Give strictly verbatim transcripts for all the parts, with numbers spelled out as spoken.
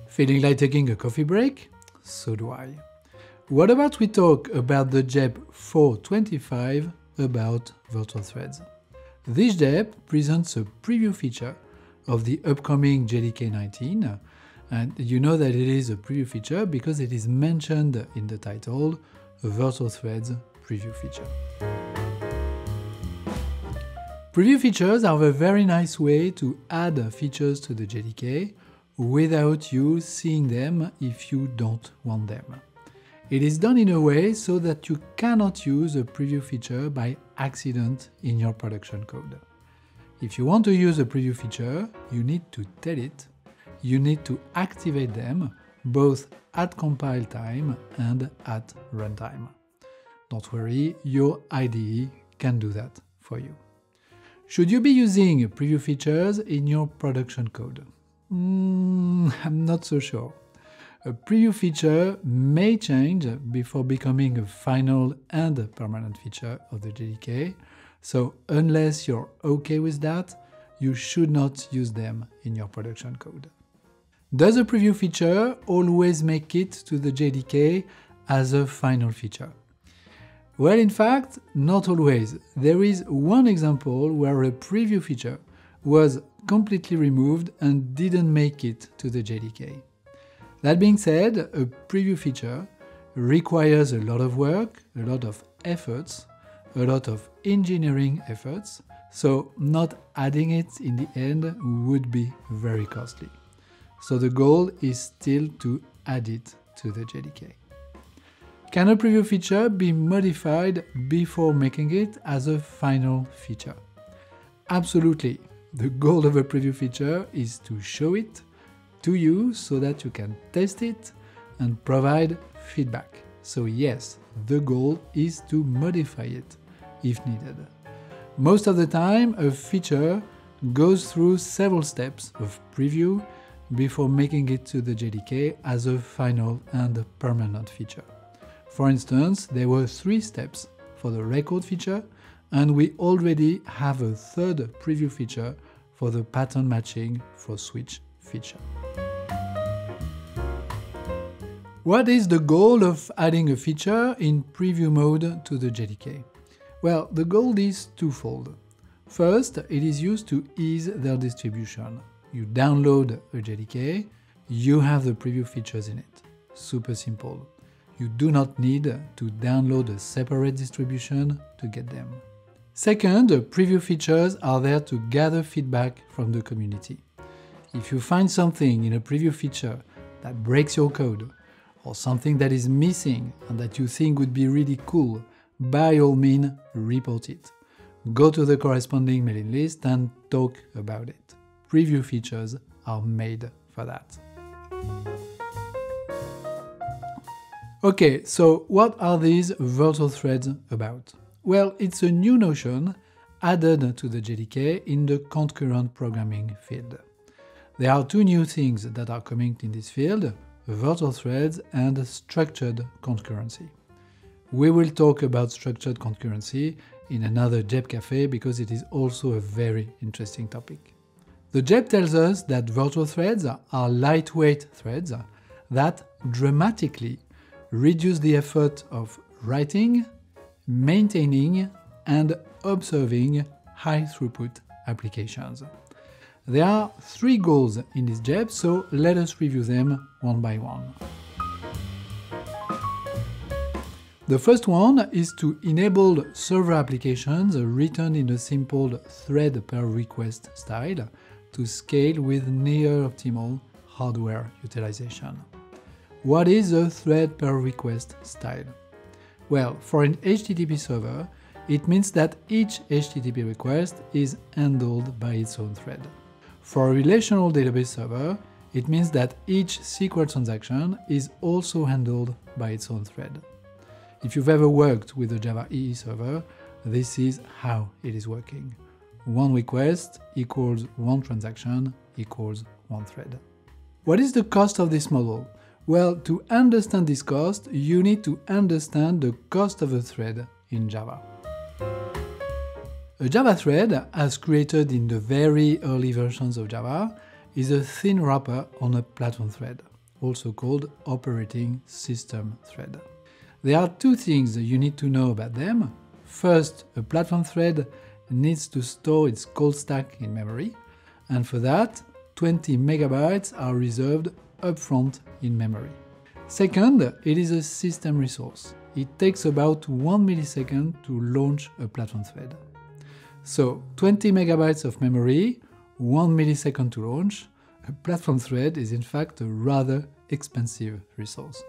Feeling like taking a coffee break? So do I. What about we talk about the J E P four twenty-five about virtual threads? This J E P presents a preview feature of the upcoming J D K nineteen, and you know that it is a preview feature because it is mentioned in the title, a virtual threads preview feature. Preview features are a very nice way to add features to the J D K without you seeing them if you don't want them. It is done in a way so that you cannot use a preview feature by accident in your production code. If you want to use a preview feature, you need to tell it, you need to activate them both at compile time and at runtime. Don't worry, your I D E can do that for you. Should you be using preview features in your production code? Mm, I'm not so sure. A preview feature may change before becoming a final and permanent feature of the J D K, so unless you're okay with that, you should not use them in your production code. Does a preview feature always make it to the J D K as a final feature? Well, in fact, not always. There is one example where a preview feature was completely removed and didn't make it to the J D K. That being said, a preview feature requires a lot of work, a lot of efforts, a lot of engineering efforts, so not adding it in the end would be very costly. So the goal is still to add it to the J D K. Can a preview feature be modified before making it as a final feature? Absolutely. The goal of a preview feature is to show it to you so that you can test it and provide feedback. So yes, the goal is to modify it if needed. Most of the time, a feature goes through several steps of preview before making it to the J D K as a final and permanent feature. For instance, there were three steps for the record feature, and we already have a third preview feature for the pattern matching for switch feature. What is the goal of adding a feature in preview mode to the J D K? Well, the goal is twofold. First, it is used to ease their distribution. You download a J D K, you have the preview features in it. Super simple. You do not need to download a separate distribution to get them. Second, preview features are there to gather feedback from the community. If you find something in a preview feature that breaks your code, or something that is missing and that you think would be really cool, by all means, report it. Go to the corresponding mailing list and talk about it. Preview features are made for that. Okay, so what are these virtual threads about? Well, it's a new notion added to the J D K in the concurrent programming field. There are two new things that are coming in this field, virtual threads and structured concurrency. We will talk about structured concurrency in another J E P Café because it is also a very interesting topic. The J E P tells us that virtual threads are lightweight threads that dramatically reduce the effort of writing, maintaining, and observing high-throughput applications. There are three goals in this J E P, so let us review them one by one. The first one is to enable server applications written in a simple thread per request style to scale with near-optimal hardware utilization. What is a thread per request style? Well, for an H T T P server, it means that each H T T P request is handled by its own thread. For a relational database server, it means that each S Q L transaction is also handled by its own thread. If you've ever worked with a Java E E server, this is how it is working. One request equals one transaction equals one thread. What is the cost of this model? Well, to understand this cost, you need to understand the cost of a thread in Java. A Java thread, as created in the very early versions of Java, is a thin wrapper on a platform thread. also called operating system thread. There are two things you need to know about them. First, a platform thread needs to store its call stack in memory, and for that, twenty megabytes are reserved upfront in memory. Second, it is a system resource. It takes about one millisecond to launch a platform thread. So, twenty megabytes of memory, one millisecond to launch. A platform thread is in fact a rather expensive resource.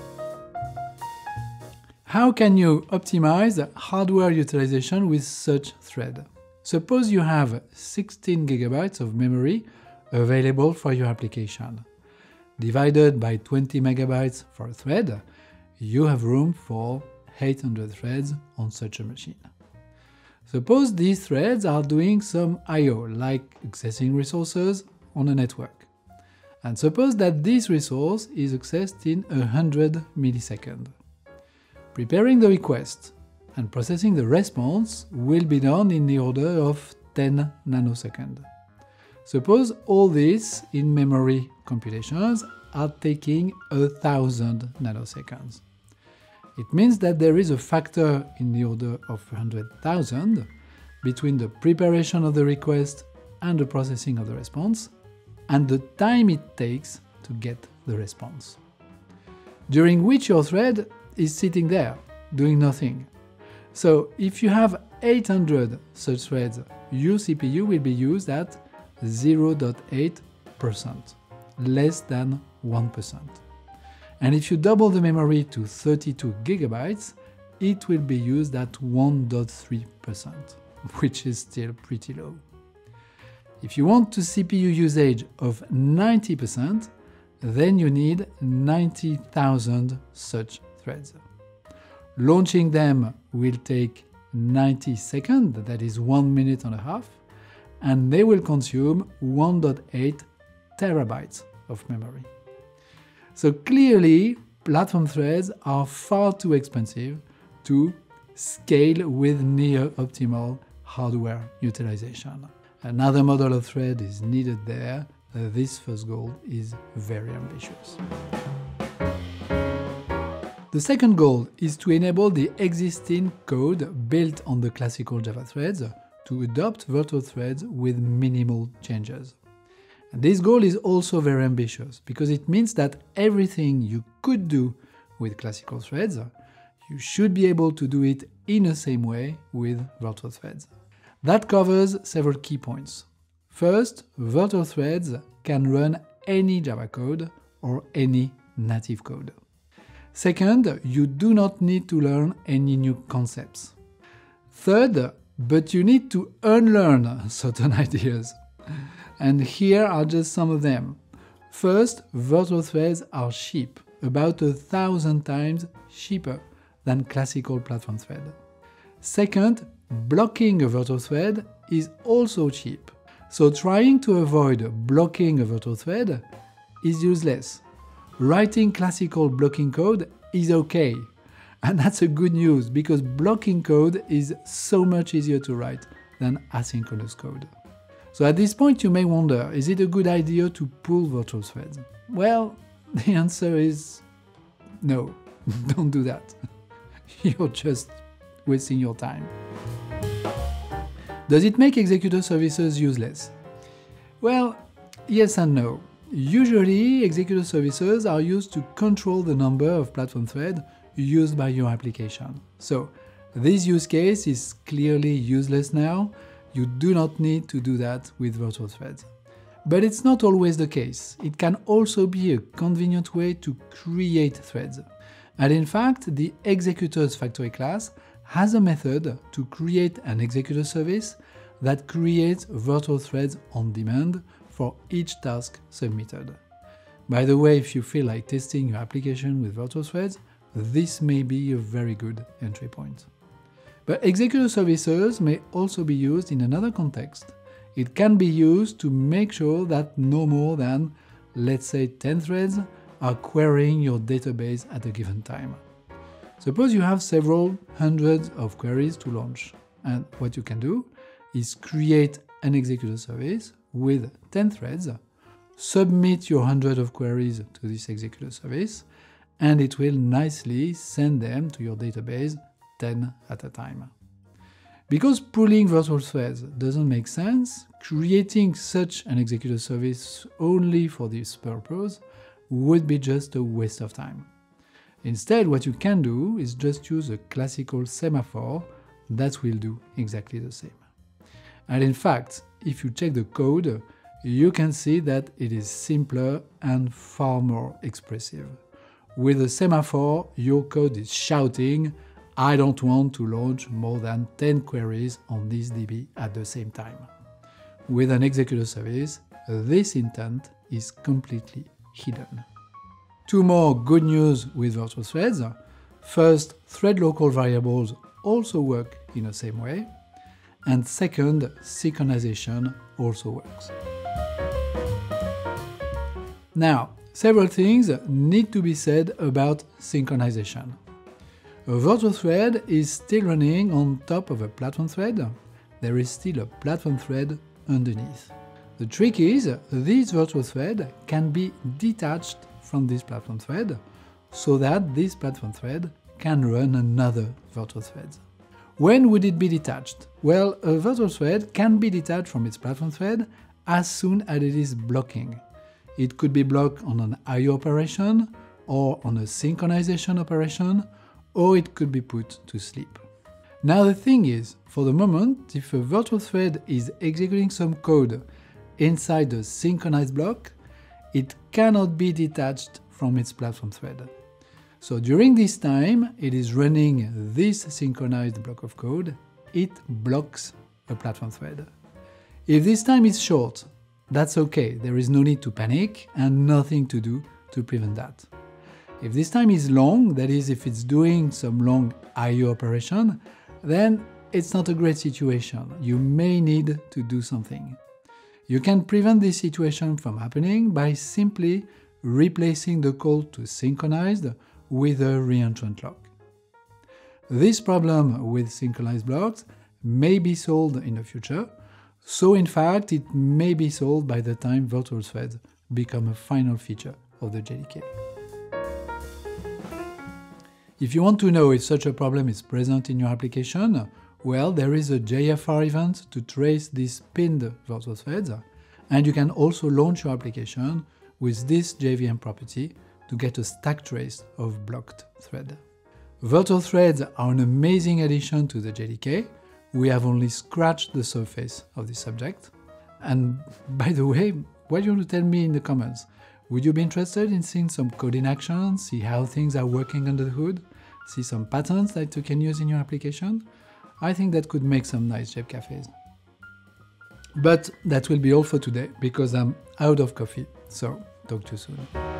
How can you optimize hardware utilization with such thread? Suppose you have sixteen gigabytes of memory available for your application. Divided by twenty megabytes for a thread, you have room for eight hundred threads on such a machine. Suppose these threads are doing some I O, like accessing resources on a network. And suppose that this resource is accessed in one hundred milliseconds. Preparing the request and processing the response will be done in the order of ten nanoseconds. Suppose all this in-memory computations are taking one thousand nanoseconds. It means that there is a factor in the order of one hundred thousand between the preparation of the request and the processing of the response, and the time it takes to get the response, during which your thread is sitting there, doing nothing. So if you have eight hundred such threads, your C P U will be used at zero point eight percent, less than one percent. And if you double the memory to thirty-two gigabytes, it will be used at one point three percent, which is still pretty low. If you want a C P U usage of ninety percent, then you need ninety thousand such threads. Launching them will take ninety seconds, that is one minute and a half, and they will consume one point eight terabytes of memory. So clearly, platform threads are far too expensive to scale with near optimal hardware utilization. Another model of thread is needed there. This first goal is very ambitious. The second goal is to enable the existing code built on the classical Java threads to adopt virtual threads with minimal changes. And this goal is also very ambitious because it means that everything you could do with classical threads, you should be able to do it in the same way with virtual threads. That covers several key points. First, virtual threads can run any Java code or any native code. Second, you do not need to learn any new concepts. Third, but you need to unlearn certain ideas. And here are just some of them. First, virtual threads are cheap, about a thousand times cheaper than classical platform thread. Second, blocking a virtual thread is also cheap. So trying to avoid blocking a virtual thread is useless. Writing classical blocking code is okay. And that's a good news because blocking code is so much easier to write than asynchronous code. So at this point you may wonder, is it a good idea to pull virtual threads? Well, the answer is no, don't do that. You're just wasting your time. Does it make executor services useless? Well, yes and no. Usually, executor services are used to control the number of platform threads used by your application. So, this use case is clearly useless now. You do not need to do that with virtual threads. But it's not always the case. It can also be a convenient way to create threads. And in fact, the executors factory class has a method to create an executor service that creates virtual threads on demand for each task submitted. By the way, if you feel like testing your application with virtual threads, this may be a very good entry point. But executor services may also be used in another context. It can be used to make sure that no more than, let's say, ten threads are querying your database at a given time. Suppose you have several hundreds of queries to launch, and what you can do is create an executor service with ten threads, submit your hundred of queries to this executor service, and it will nicely send them to your database ten at a time. Because pooling virtual threads doesn't make sense, creating such an executor service only for this purpose would be just a waste of time. Instead, what you can do is just use a classical semaphore that will do exactly the same. And in fact, if you check the code, you can see that it is simpler and far more expressive. With a semaphore, your code is shouting, "I don't want to launch more than ten queries on this D B at the same time." With an executor service, this intent is completely hidden. Two more good news with virtual threads. First, thread local variables also work in the same way. And second, synchronization also works. Now, several things need to be said about synchronization. A virtual thread is still running on top of a platform thread. There is still a platform thread underneath. The trick is, this virtual thread can be detached from this platform thread, so that this platform thread can run another virtual thread. When would it be detached? Well, a virtual thread can be detached from its platform thread as soon as it is blocking. It could be blocked on an I O operation, or on a synchronization operation, or it could be put to sleep. Now the thing is, for the moment, if a virtual thread is executing some code inside the synchronized block, it cannot be detached from its platform thread. So during this time, it is running this synchronized block of code, it blocks a platform thread. If this time is short, that's okay, there is no need to panic and nothing to do to prevent that. If this time is long, that is, if it's doing some long I O operation, then it's not a great situation. You may need to do something. You can prevent this situation from happening by simply replacing the call to synchronized with a reentrant lock. This problem with synchronized blocks may be solved in the future, so in fact it may be solved by the time virtual threads become a final feature of the J D K. If you want to know if such a problem is present in your application, well, there is a J F R event to trace these pinned virtual threads, and you can also launch your application with this J V M property to get a stack trace of blocked thread. Virtual threads are an amazing addition to the J D K. We have only scratched the surface of this subject. And by the way, what do you want to tell me in the comments? Would you be interested in seeing some code in action, see how things are working under the hood, see some patterns that you can use in your application? I think that could make some nice J E P cafes. But that will be all for today, because I'm out of coffee, so talk to you soon.